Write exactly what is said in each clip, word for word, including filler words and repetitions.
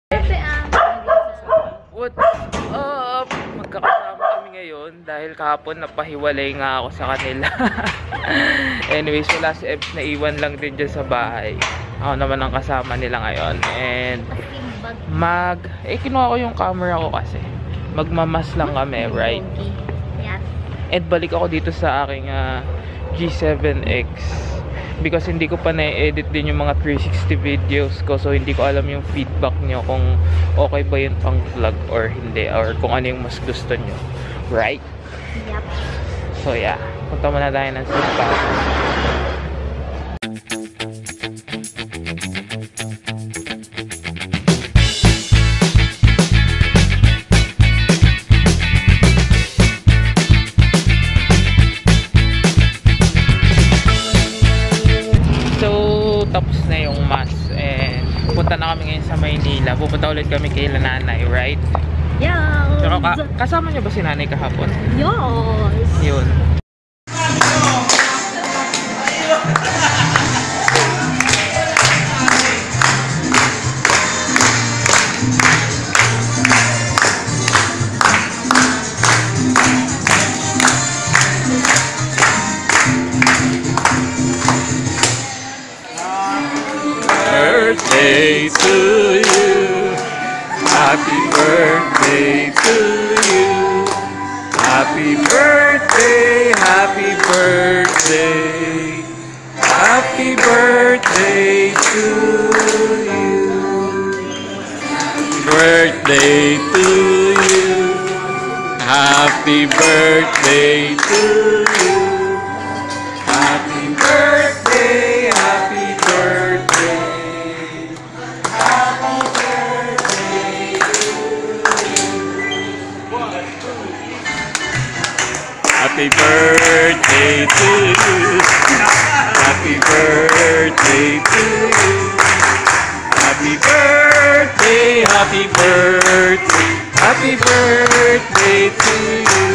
What's up? Magkakasama kami ngayon dahil kahapon napahiwalay nga ako sa kanila. Anyways, wala si Ebs, na iwan lang din dyan sa bahay. Ako naman ang kasama nila ngayon. And mag... Eh, kinuha ko yung camera ko kasi. Magmamas lang kami, right? And balik ako dito sa aking uh, G seven X. Because hindi ko pa na-edit din yung mga three sixty videos ko. So hindi ko alam yung feedback nyo kung okay ba yun pang vlog or hindi. Or kung ano yung mas gusto nyo. Right? Yep. So yeah. Punta muna tayo ng simbahan. Tapos na yung mass and pupunta na kami ngayon sa Maynila. Pupunta ulit kami kay nanay, right? Yes! Pero ka kasama niyo ba si nanay kahapon? Yes! Yun. Birthday to you, happy birthday to you, happy birthday, happy birthday, happy birthday to you, birthday to you, happy birthday to you, happy birthday, happy birthday. Happy birthday to you. Happy birthday to you. Happy birthday, happy birthday, happy birthday to you.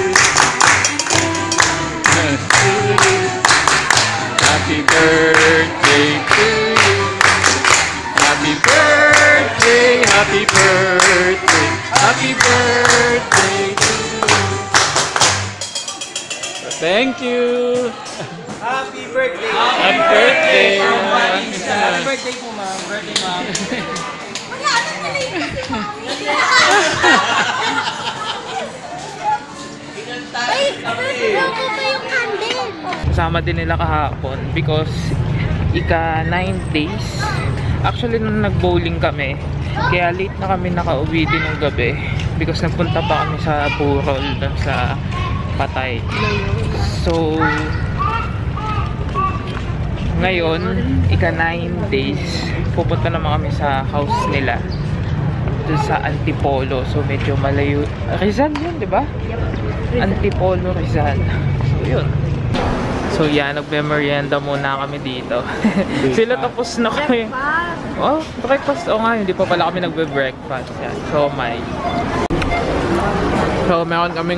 To you. Happy birthday to you. Happy birthday, happy birthday, happy birthday to you. Thank you. Happy birthday. Happy birthday. Happy birthday po, ma'am. Birthday, ma'am. Ay, nagluto pa yung candle. Kasama din nila kahapon because ika nine days. Actually, nung nag-bowling kami, kaya late na kami nakauwi din ng gabi because nagpunta pa kami sa Burol dun sa Patay. So ngayon, ika nine days, pupunta naman kami sa house nila dun sa Antipolo. So medyo malayo. Rizal yun, di ba? Antipolo, Rizal. So yun. So yan, nagme-merienda muna kami dito. Sila tapos na kami. Oh, breakfast. O nga, hindi pa pala kami nagbe-breakfast. Yan. So may So meron kaming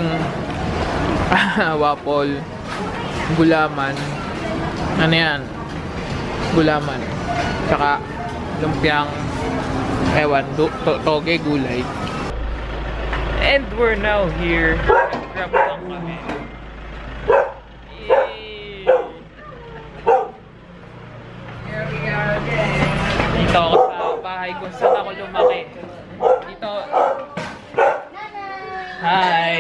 wapol, gulaman, ano yan, gulaman, tsaka lumpiang ewan, to toge gulay. And we're now here. Grab lang kami. Yay! Here we are again. Dito ako sa bahay kung saan ako lumaki. Dito. Hi!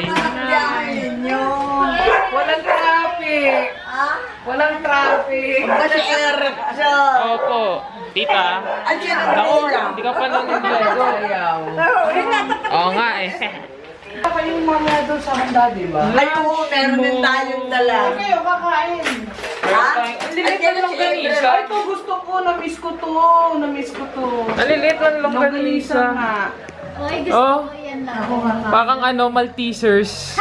Walang traffic. Walang traffic. Kasi siya. Opo. Tita. Naku, hindi ka pa nanonood. Oo nga eh. Baka yung mamaya doon sa handa, di ba? Ay, oo, meron din tayong dala. Kayo, kakain. Ha? Naliliit lang longganisa. Ito, gusto ko. Na-miss ko to. Na-miss ko to. Naliliit lang longganisa. nga. Uy, gusto Oh. ko yan lang. Parang ano, Maltesers.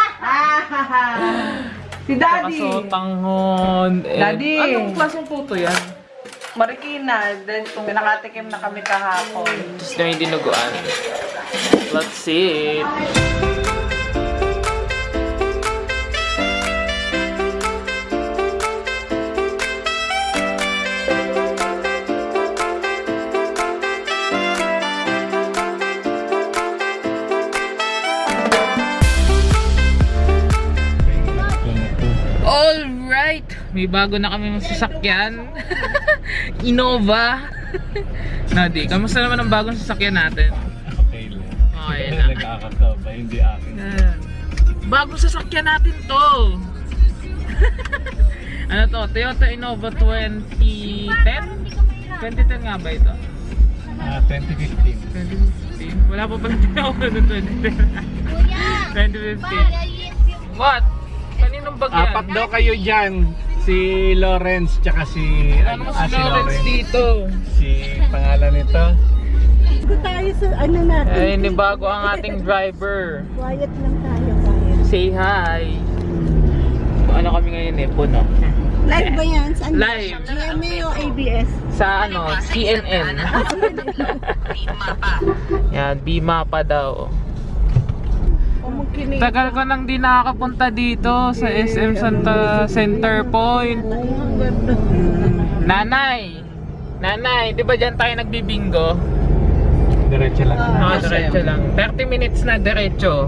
Si Daddy. Nakasotanghon. And Daddy. Anong klaseng puto yan? Marikina. Then, kung nakatikim na kami kahapon. Just na yung dinuguan. Let's see it. may bago na kami sasakyan. Innova. Nadi, kamusta naman ang bagong sasakyan natin? Okay lang. Okay Ito lang. nagkakasabay, hindi akin. Yan. Bagong sasakyan natin to. Ano to? Toyota Innova twenty ten? twenty ten nga ba ito? Ah, twenty fifteen. twenty fifteen? Wala pa pala tinawag ng twenty ten. twenty fifteen. What? Kaninong bag yan? Apat daw kayo dyan. Si Lawrence, tsaka si... Ano mo ah, si Lawrence dito? Si pangalan nito. Kung tayo sa ano natin. Eh, hindi bago ang ating driver. Quiet lang tayo, quiet. Say hi. Ano kami ngayon eh, puno. Live ba yan? Saan? Live. G M A o A B S? Sa ano, C N N. Yan, B-Mapa daw. Tagal ko nang di nakakapunta dito sa S M Santa Center Point. Nanay! Nanay, di ba dyan tayo nagbibingo? Diretso lang. Ah, diretso lang. thirty minutes na diretso.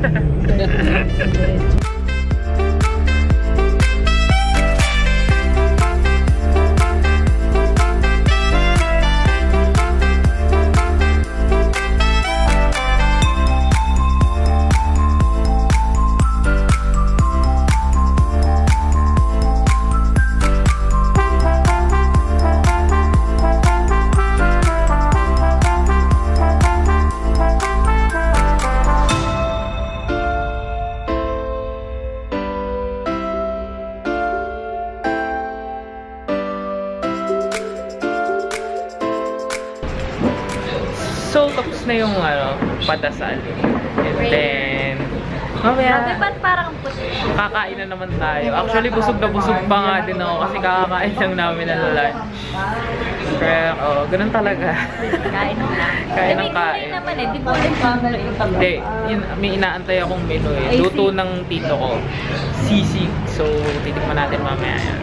So, tapos na yung ano, padasal. And then, mamaya, Ba't parang puti? kakain na naman tayo. Actually, busog na busog pa nga din ako kasi kakakain lang namin ng lunch. Kaya, oh, ganun talaga. Kain na. Kain ng kain. naman eh, di ba ulit family yung tatlo? Hindi, yun, may inaantay akong menu eh. Luto ng tito ko. Sisig. So, titikman natin mamaya yan.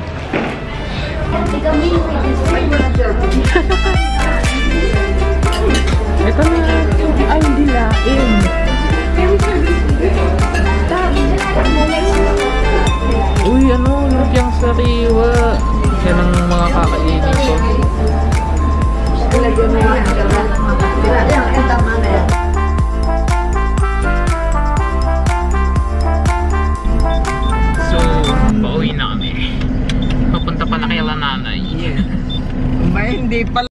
Ito na. Ay, hindi lain. Uy, ano? Lumpiang sariwa. Yan ang mga kakainin ko. So, pauwi na kami. Papunta pala kay nanay. May hindi pala.